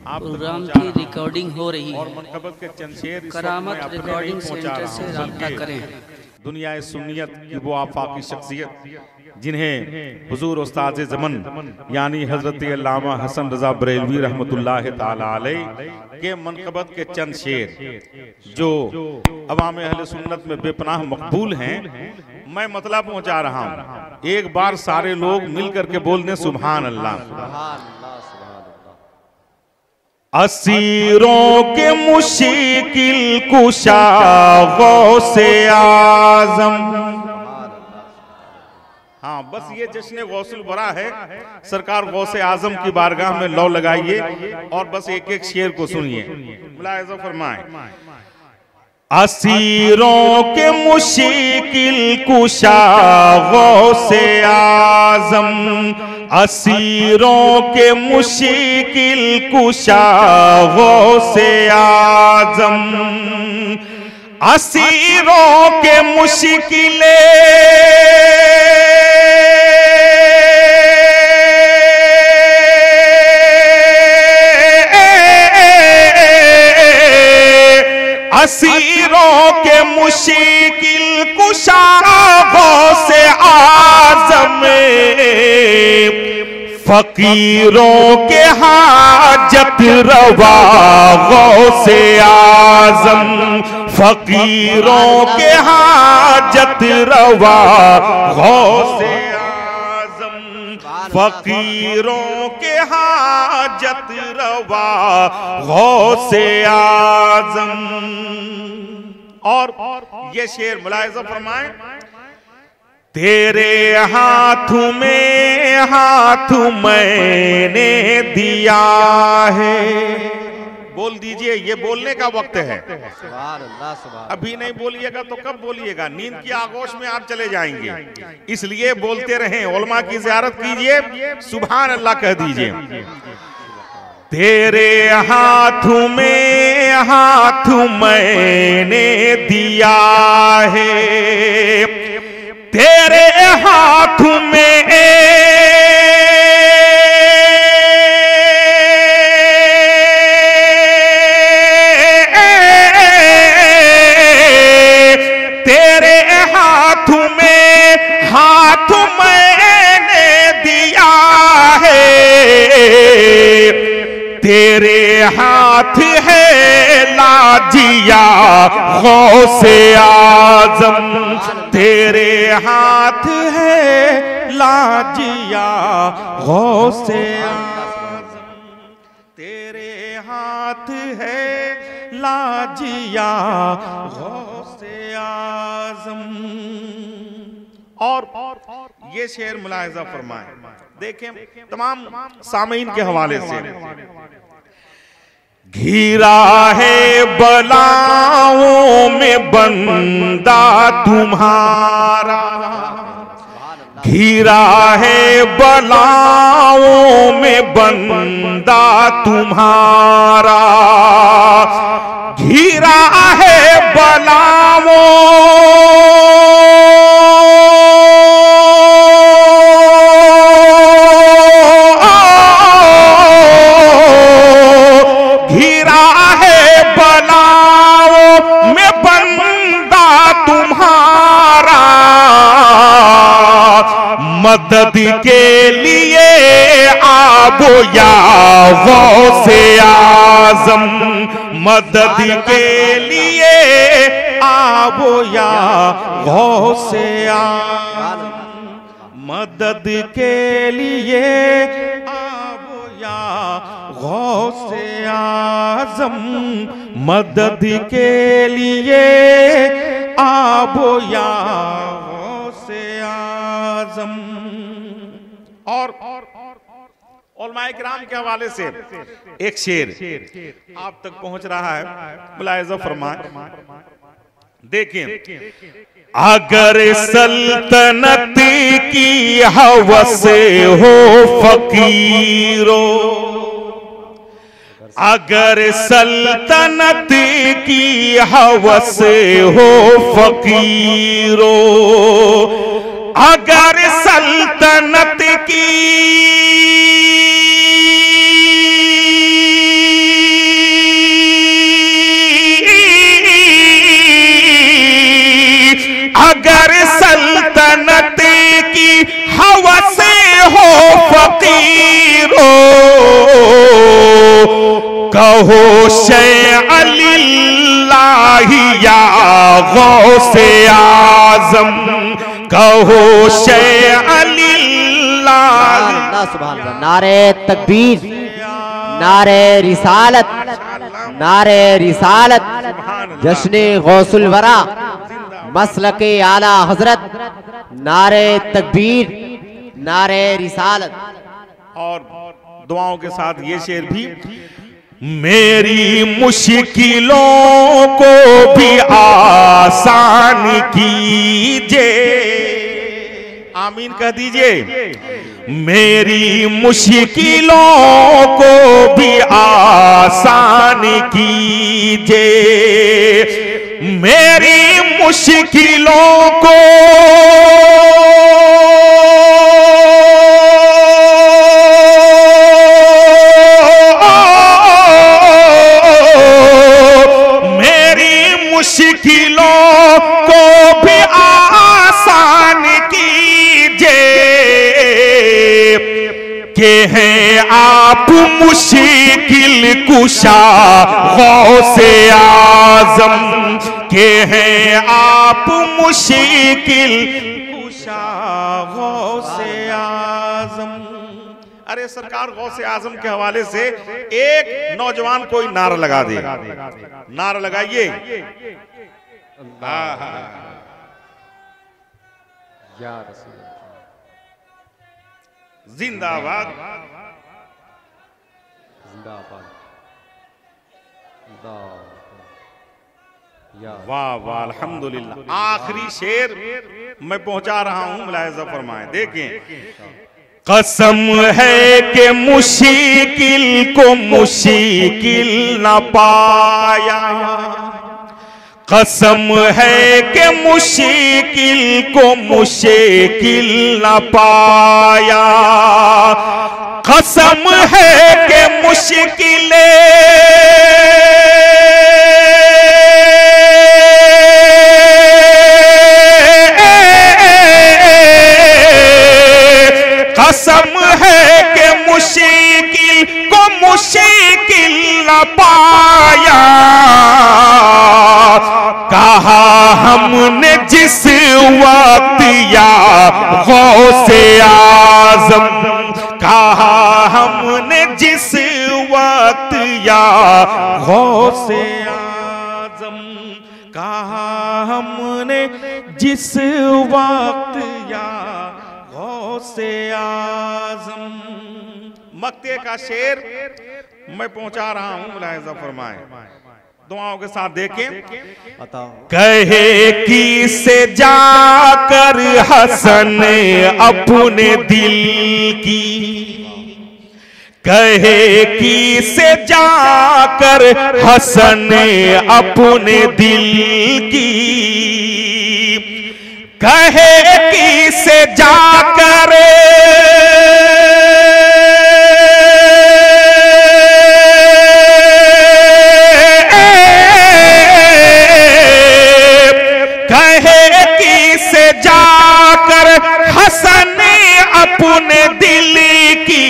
Programme की recording हो रही है और मनकबत के चंद शेर करामत रिकॉर्डिंग सेंटर से राब्ता करें। दुनिया सुन्नियत की वो आफाकी शख्सियत जिन्हें हुजूर उस्ताद ज़मन यानी हजरत अल्लामा हसन रजा बरेलवी रहमतुल्लाह ताला अलैह के मनकबत के चंद शेर जो अवाम अहले सुन्नत में बेपनाह मकबूल हैं, मैं मतलब पहुंचा रहा हूं। एक बार सारे लोग मिलकर के बोल दें सुभान अल्लाह। असीरों के मुश्किल कुशा गौसे आज़म। हाँ, बस ये जश्न गौसुल बरा है। सरकार गौसे आज़म की बारगाह में लौ लगाइए और बस एक एक शेर को सुनिए, मुलाहिज़ा फरमाएं। असीरों के मुश्किल कुशा गौसे आज़म, असीरों के मुश्किल कुशा गौसे आज़म, असीरों के मुश्किले असीरों के मुश्किल कुशा गौसे आज़म, फकीरों के हाजत रवा गौसे आज़म, फकीरों के हाजत रवा गौसे आज़म, फकीरों के हाजत रवा गौसे आज़म। और ये शेर मुलाहिज़ा फरमाएं। तेरे हाथ में हाथ मैंने दिया है। बोल दीजिए, ये बोलने का वक्त है। अभी नहीं बोलिएगा तो कब बोलिएगा? नींद की आगोश में आप चले जाएंगे, इसलिए बोलते रहें। उलमा की ज़ियारत कीजिए, सुभान अल्लाह कह दीजिए। तेरे हाथ में हाथ मैंने दिया है, तेरे हाथ में तेरे हाथ में हाथ मैंने दिया है, तेरे हाथ है लाजिया गौसे आज़म, तेरे हाथ है लाजिया गौसे आज़म, तेरे हाथ है लाजिया गौसे आज़म। और ये शेर मुलाहिज़ा फरमाएं, देखें तमाम सामीन के हवाले से। घिरा है बलाओं में बंदा तुम्हारा, घिरा है बलाओं में बंदा तुम्हारा, घिरा है बलाओं मदद के लिए आबो या गौसे आज़म, मदद के लिए आबो या गौसे आज़म, मदद के लिए आबो या गौसे आज़म, मदद के लिए आबो या गौसे आज़म। और उलमाए किराम के हवाले से एक शेर आप तक पहुंच रहा है, मुलाहिज़ा फरमाएं। देखिए, अगर सल्तनत की हवस हो फकीरों, अगर सल्तनत की हवस हो फकीरों, अगर सल्तनत की को कहो शैअलिल्लाहि या गौसे आजम, कहो शैअलिल्लाहि। सुभान अल्लाह। नारे तकबीर, नारे रिसालत, नारे रिसालत, जश्ने गौसुल वरा, मसलके आला हजरत, नारे तकबीर, नारे रिसालत। और दुआओं के साथ ये शेर भी, मेरी मुश्किलों को भी आसान कीजिए, आमीन कह दीजिए। मेरी मुश्किलों को भी आसान कीजिए, मेरी मुश्किलों को मुश्किलों को भी आसान कीजिए, के हैं आप मुश्किल कुशा गौसे आजम, के हैं आप मुश्किल कुशा गौसे आजम। अरे सरकार गौसे आजम के हवाले से एक नौजवान कोई नारा लगा दे, नारा लगाइए। जिंदाबाद, वाह वाह अल्हम्दुलिल्लाह। आखिरी शेर मैं पहुंचा रहा हूं, मुलाहिजा फरमाएं, देखें। कसम है कि मुश्किल को मुश्किल न पाया, कसम है कि मुश्किल को मुश्किल न पाया, कसम है कि मुश्किलें कसम है कि मुश्किल को मुश्किल न पाया, कहा हमने जिस वक्त या गौसे आजम, कहा हमने जिस वक्त या गौसे आजम, कहा हमने जिस वक्त या गौसे आजम। मक्ते का शेर मैं पहुंचा रहा हूं, मुलाहिजा फरमाएं, दुआओं के साथ देखें। कहे किसे जाकर हसन अपने दिल की, कहे किसे जाकर हसन अपने दिल की, कहे किसे जाकर कहे किसे जाकर हसन अपने दिल की,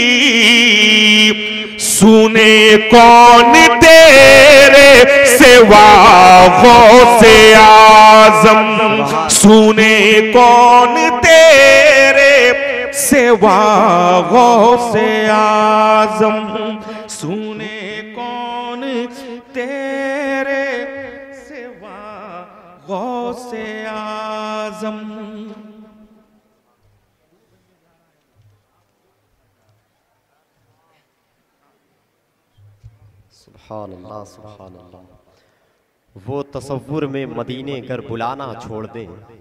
सुने कौन तेरे सिवा गौसे आजम, सुने कौन तेरे सिवा गौसे आजम, सुने कौन तेरे सिवा गौसे आजम। सुभान अल्लाह, सुभान अल्लाह। वो तसव्वुर में मदीने कर बुलाना छोड़ दे,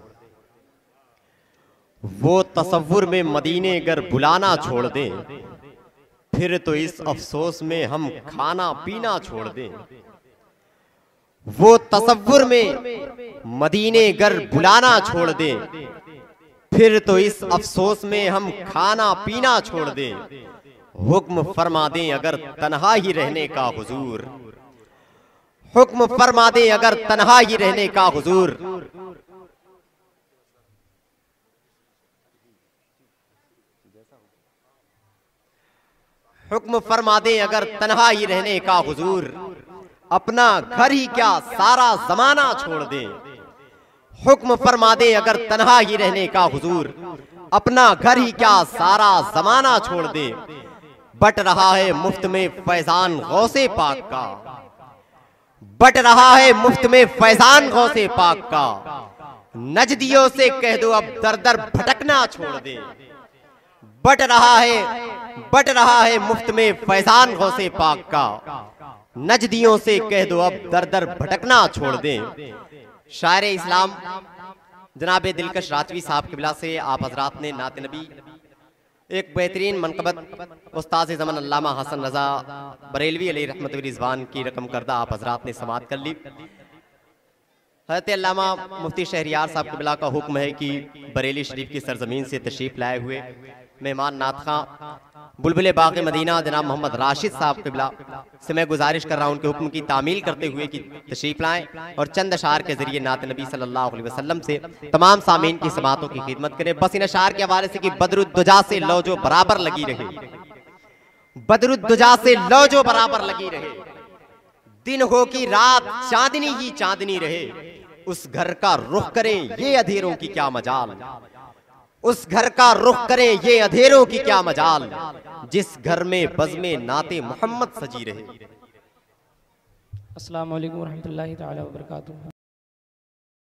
वो तसव्वुर में मदीने गर बुलाना छोड़ दे, फिर तो इस अफसोस में हम खाना पीना छोड़ दे। वो तसव्वुर में मदीने गर बुलाना छोड़ दे, फिर तो इस अफसोस में हम खाना पीना छोड़ दे। हुक्म फरमा दें अगर तन्हा ही रहने का हुजूर, हुक्म फरमा दें अगर तन्हा ही रहने का हुजूर। हुक्म फरमा दे अगर तन्हा ही रहने का हुजूर, अपना घर ही क्या सारा जमाना छोड़ दे। हुक्म फरमा दे अगर तन्हा ही रहने का हुजूर, अपना घर ही क्या सारा जमाना छोड़ दे। बट रहा है मुफ्त में फैजान गौसे पाक का, बट रहा है मुफ्त में फैजान गौसे पाक का। नजदियों से कह दो अब दर दर भटकना छोड़ दे। बट रहा है मुफ्त में फैजान गौसे पाक का। नजदियों से कह दो अब दर दर भटकना छोड़ दे। शायर इस्लाम जनाब दिलकश राजवी साहब क़िबला से आप हजरात ने नात नबी एक बेहतरीन मनक़बत उस्ताद ज़मान अल्लामा हसन रज़ा बरेलवी अलैहि रहमत व रिज़वान की रकम करदा आप हजरात ने समाअत कर ली। हज़रत अल्लामा मुफ्ती शहरियार साहब क़िबला का हुक्म है कि बरेली शरीफ की सरजमीन से तशरीफ़ लाए हुए मेहमान नातख़ा बुलबुल बाग़ मदीना जनाब मोहम्मद राशिद साहब क़िबला से मैं गुजारिश कर रहा हूँ उनके हुक्म की तामील करते हुए कि तशरीफ़ लाएँ और चंद अशार के ज़रिए नात नबी सल्लल्लाहु अलैहि वसल्लम से तमाम सामीन की समातों की खिदमत करें। बस इन अशार के हवाले से कि बदरुद्दुजा से लो जो बराबर लगी रहे, बदरुद्दुजा से लो जो बराबर लगी रहे। दिन हो कि रात चांदनी ही चांदनी रहे, उस घर का रुख करें ये अधेरों की क्या मजाल। उस घर का रुख करें ये अधेरों की क्या मजाल, जिस घर में बज़्मे नाते मोहम्मद सजी रहे। अस्सलामु अलैकुम व रहमतुल्लाहि तआला व बरकातुहू।